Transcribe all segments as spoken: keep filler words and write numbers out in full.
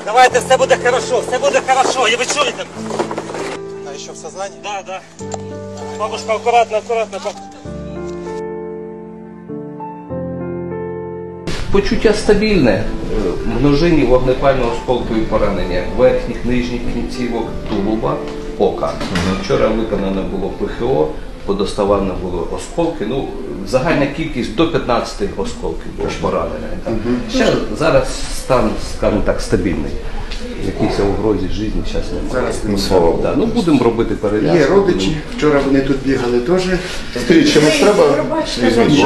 Давайте, все буде хорошо, все буде хорошо, і ви чуєте? А еще в сознании? Да, да. Бабушка, аккуратно, аккуратно. Почуття стабільне, множинні вогнепального осколкові поранення верхніх, нижніх кінцівок, тулуба, ока. Вчора виконано було ПХО, подоставано було осколки, ну, загальна кількість до п'ятнадцяти осколків було поранення. Ще зараз стан, скажімо так, стабільний. Якісь угрозі життя зараз немає. Ну, слава Богу. Да, ну, будемо робити перев'язку. Є родичі, вчора вони тут бігали теж. Скажіть, чимось треба? Візьміть.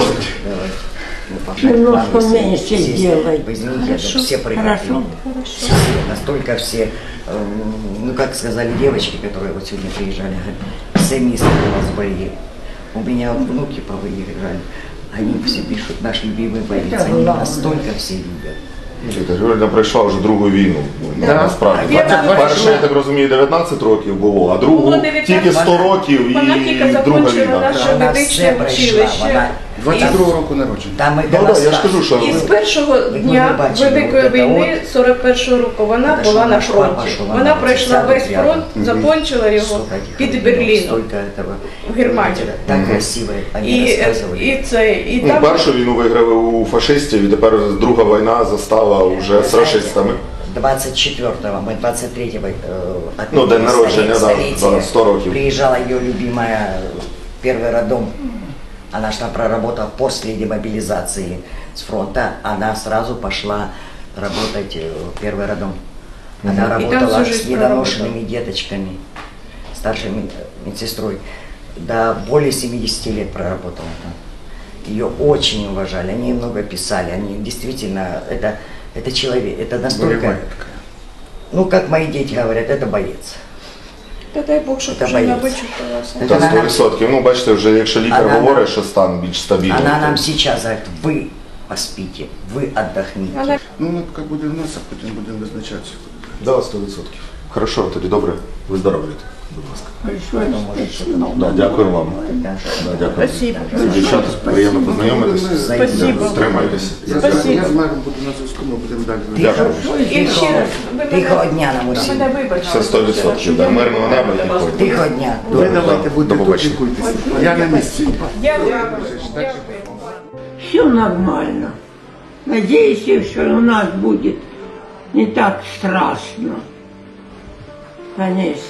Немножко меньше сделай. Хорошо, все прекрасно. Все, настолько все, ну как сказали девочки, которые вот сегодня приезжали, все места у нас бои. У меня вот внуки повыезжали, они все пишут, наш любимый боец, они настолько все любят. Юля пройшла вже другу війну, насправді. Перша, я так розумію, дев'ятнадцять років було, а другу тільки сто років і друга війна. Вона все пройшла, вона двадцять другого року народження. там Ну так, я ж кажу, що... І з першого дня Великої війни сорок першого року вона була на фронті. Вона пройшла весь фронт, закінчила його під Берліном, в Германії. Так красиво, вони І, розказували. і це, і Ну, там... першу війну виграли у фашистів, і тепер друга війна застала вже з рашистами. двадцать четвёртого, мы двадцать третьего э, Ну, день народження, да, столетия. да, сто років. Приезжала ее любимая первый роддом. Она же там проработала после демобилизации с фронта. Она сразу пошла работать в первый роддом. Она работала с недоношенными деточками, старшей медсестрой. До более семидесяти лет проработала там. Ее очень уважали, они много писали. Они действительно, это, это человек, это настолько... Ну, как мои дети говорят, это боец. Та дай Бог, щоб вже не вичерпалася. Та сто відсотків. Ну, бачите, вже якщо лікар Она говорить, нам- що стан більш стабільний. Она нам то- сейчас говорит, вы поспите, вы отдохните. Ну, ми поки будемо в нас, а потім будемо визначатися. Да, сто відсотків. Хорошо, тоді добре. Виздоровлюйте, будь ласка. Да, дякую вам. Да, дякую. Спасибо. Дівчата, приємно познайомитись. Спасибо. Тримайтеся. Я, Спасибо. я з мером буду на зв'язку, ми будемо далі. Дякую. І ще раз, ви мене- Тихого дня нам ви усім. мене вибачте. Це сто відсотків. Да, мирного неба і покою. Тихого дня. Ви давайте До будете тут побачення. лікуйтеся. Я на місці. Дякую. Дякую. Все нормально. Надеюсь, что у нас будет не так страшно. Конечно.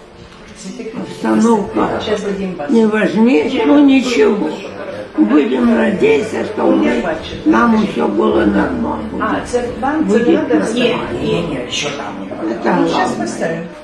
Обстановка не важнее, но ничего. Будем надеяться, что мы, нам все было нормально. А, це вам це Будет надо? нормально. Не, не, еще там. Это главное.